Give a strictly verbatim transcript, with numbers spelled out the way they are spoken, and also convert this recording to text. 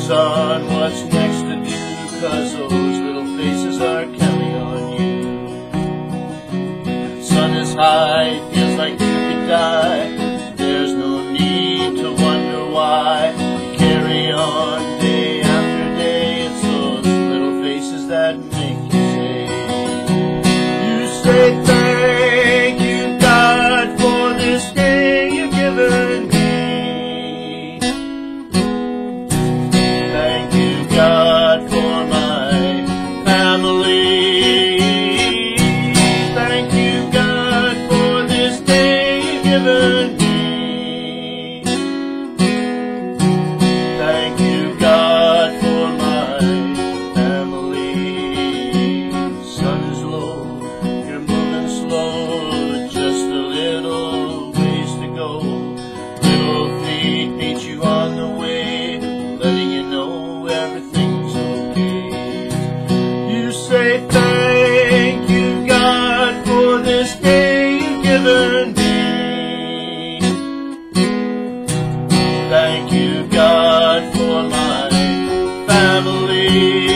focus on what's next to do, 'cause those little faces are counting on you. Sun is high, it feels like you could die. There's no need to wonder why. You carry on day after day. It's those little faces that make you say, you say thank you God for this day you've given me. Thank you God for my family. Thank you God for this day you've given me. Thank you God for my family. Sun is low, you're moving slow, just a little ways to go. Little feet meet you on the way, letting you know everything's okay. You say thank you God for this day you've given me. Thank you God for my family.